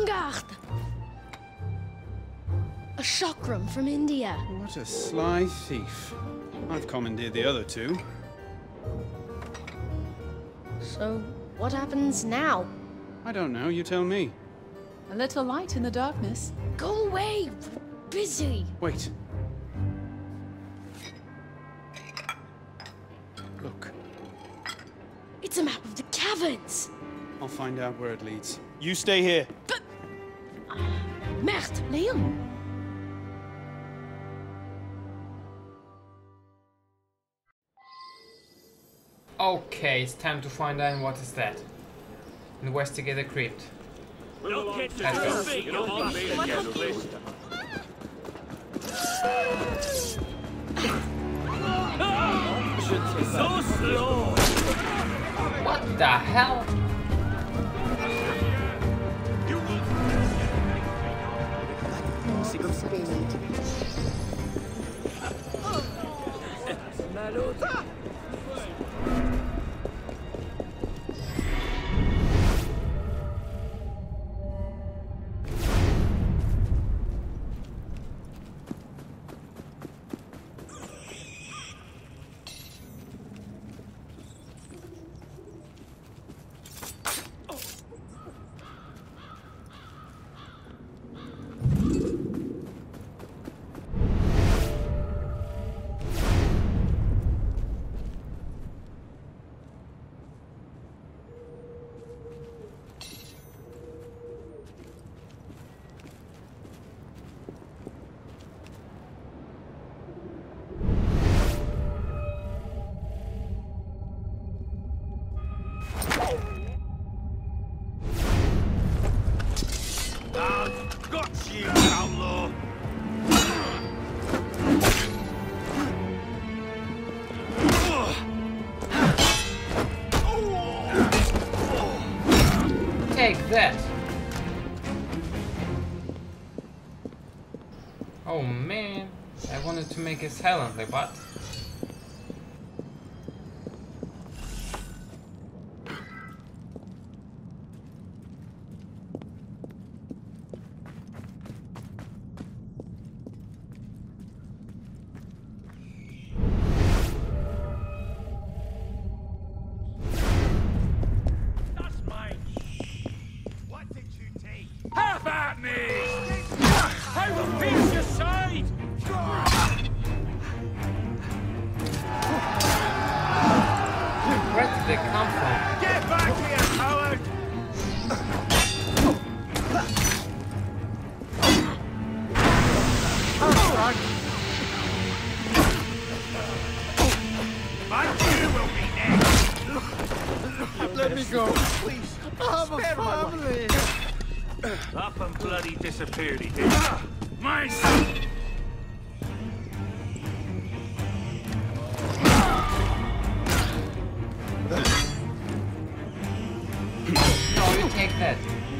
Avant-garde! A chakram from India. What a sly thief. I've commandeered the other two. So, what happens now? I don't know, you tell me. A little light in the darkness. Go away! Busy! Wait. Look. It's a map of the caverns! I'll find out where it leads. You stay here. But... Merde, Leon! Okay, it's time to find out what is that. Investigate the crypt. Let's go. So slow! What the hell? Got you, outlaw! Take that! Oh man, I wanted to make it silently, but... Have at me! I will pierce your side! Where did they come from? Get back here, coward! And you will be next! Let me go, please. I have a family. Up and bloody disappeared, he did. My son! No, you take that.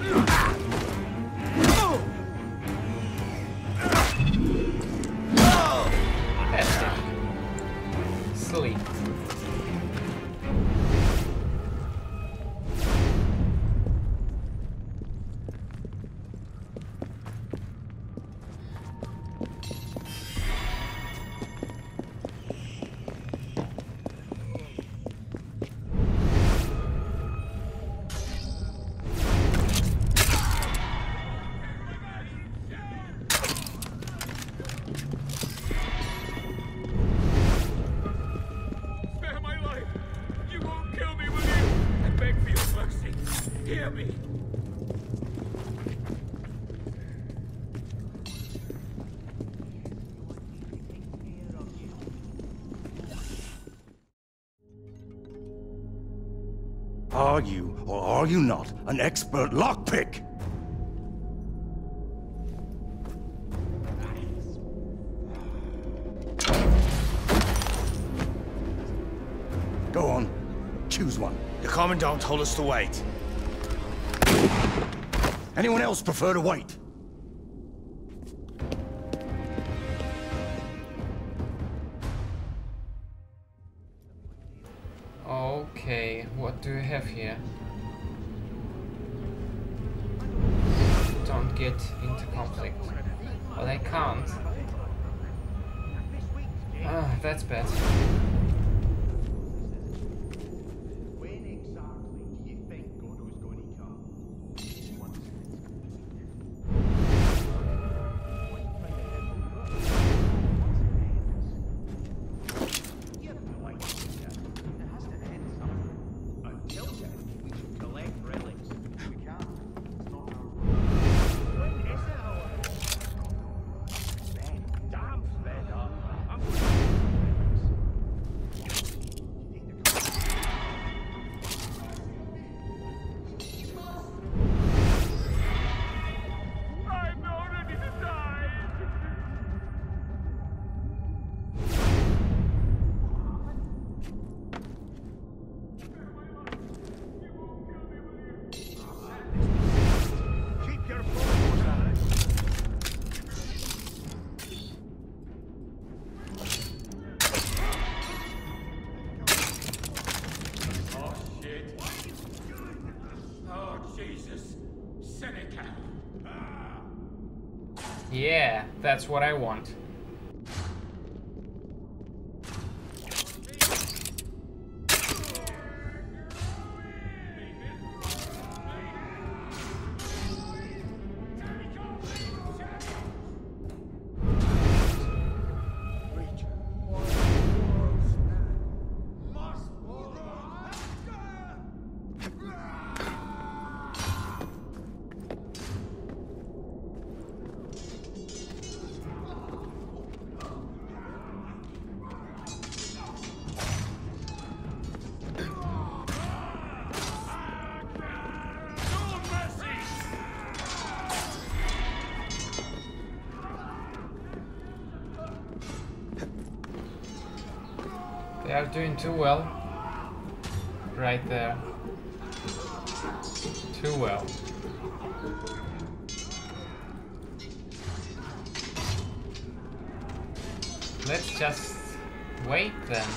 That's it. Sleep. Hear me! Are you, or are you not, an expert lockpick? Go on, choose one. The Commandant told us to wait. Anyone else prefer to wait? Okay, what do you have here? don't get into conflict. But I can't. Ah, that's bad. Yeah, that's what I want. They are doing too well. Right there. Too well. Let's just wait then.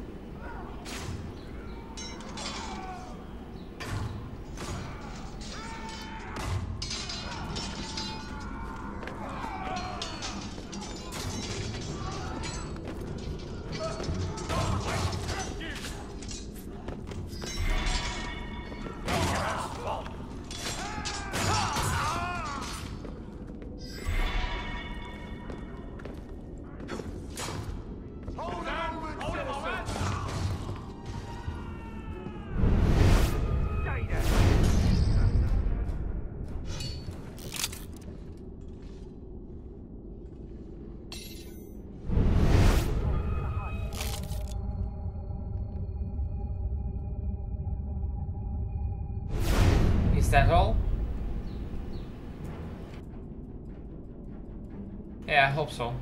Is that all? Yeah, I hope so.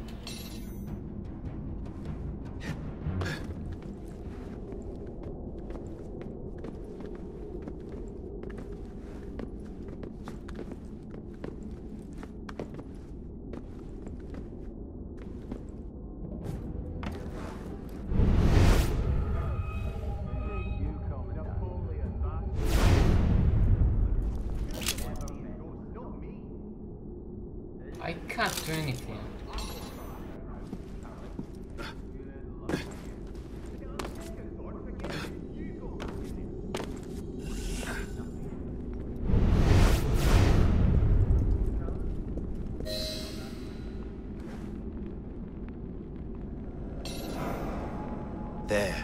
I can't do anything. There.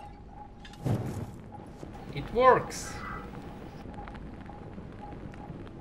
It works.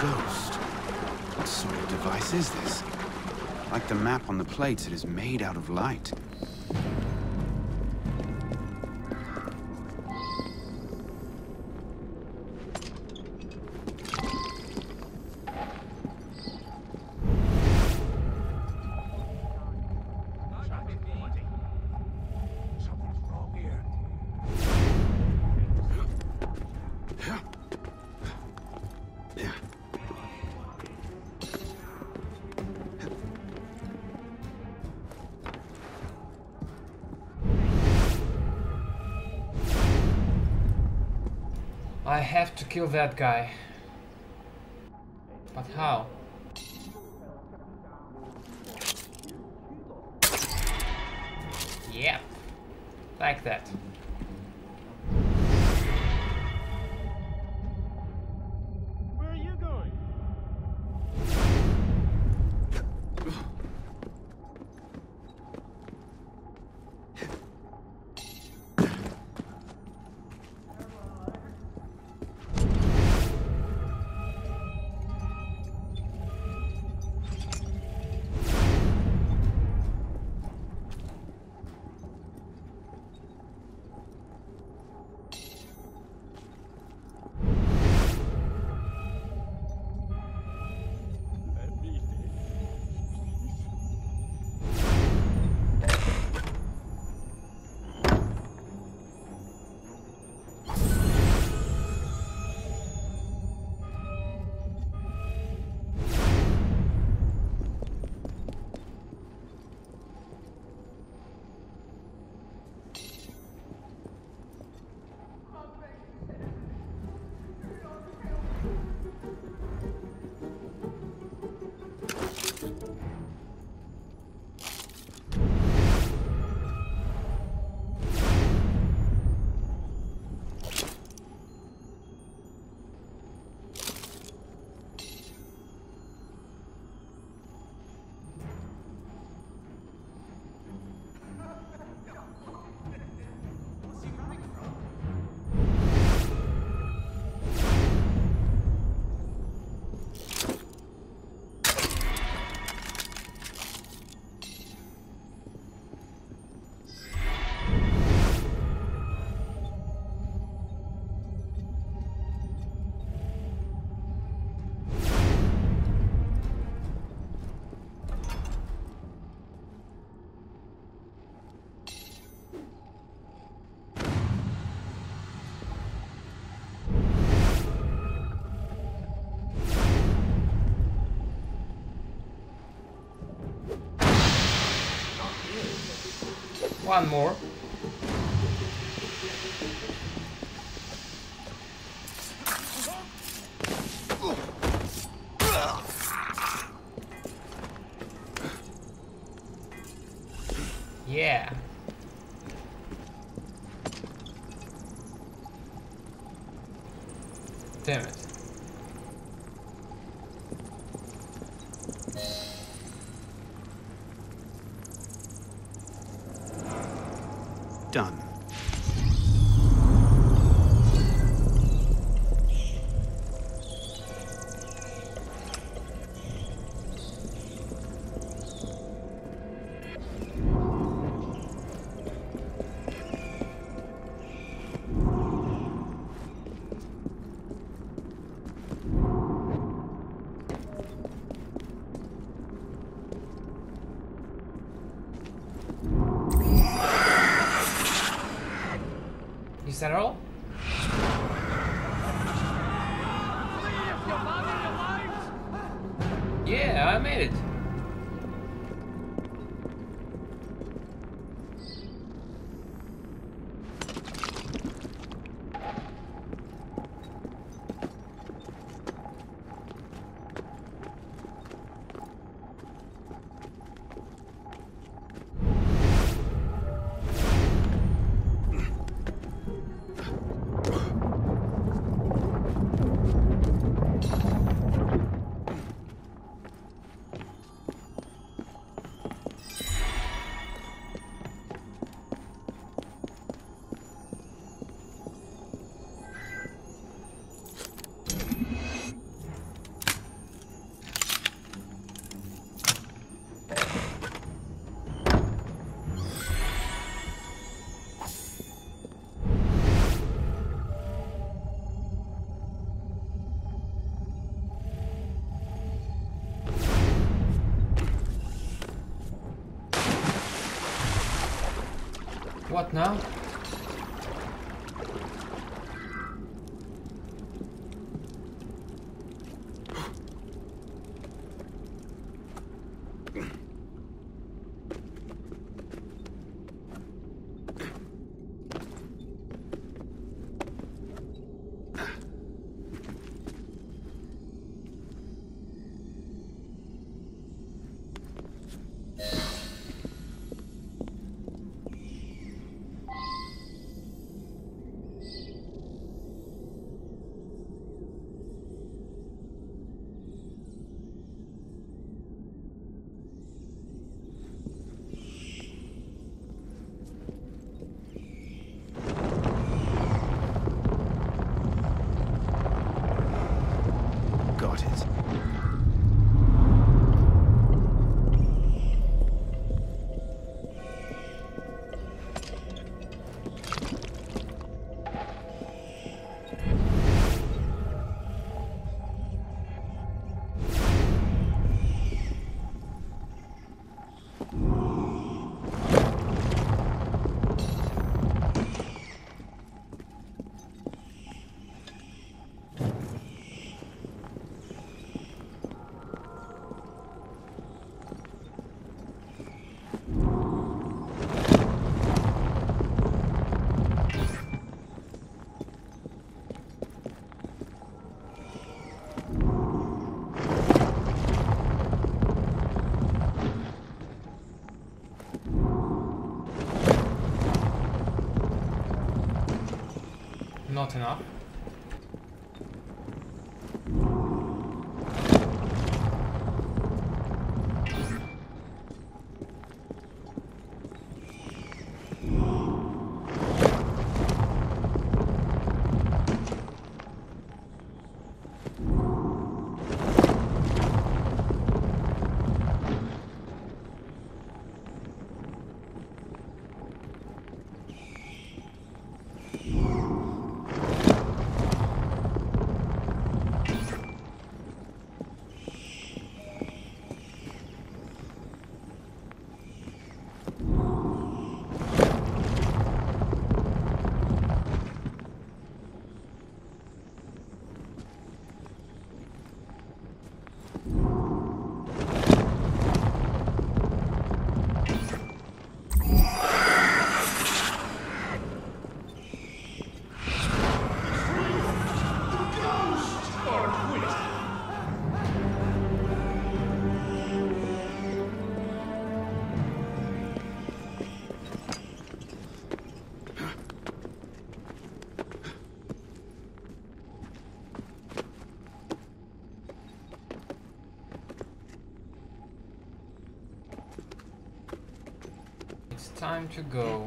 ghost. What sort of device is this? Like the map on the plates, it is made out of light. I have to kill that guy. But how? Yep. Like that. Where are you going? One more. Yeah. Damn it. Done. Is that all? Yeah, I made it. What now? Got it. Not enough. It's time to go.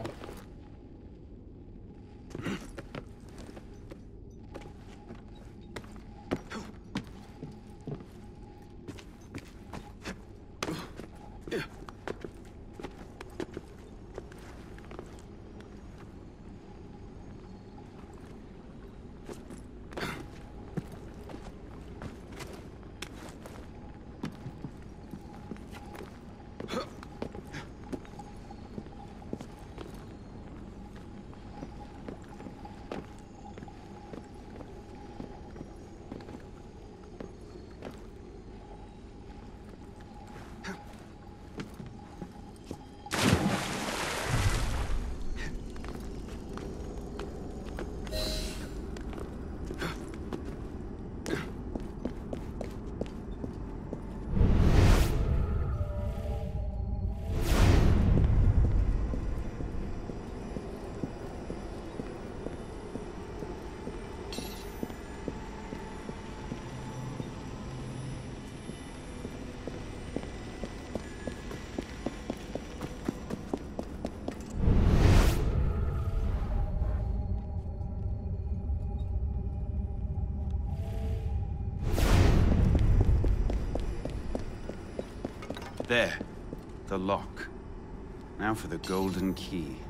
There. The lock. Now for the golden key.